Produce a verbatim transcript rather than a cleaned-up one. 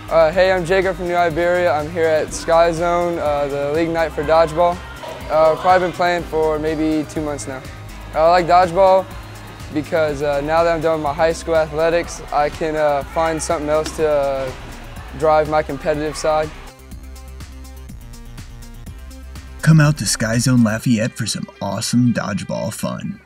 Uh, hey, I'm Jacob from New Iberia. I'm here at SkyZone, uh, the league night for Dodgeball. Uh, I've probably been playing for maybe two months now. I like Dodgeball because uh, now that I'm done with my high school athletics, I can uh, find something else to uh, drive my competitive side. Come out to SkyZone Lafayette for some awesome Dodgeball fun.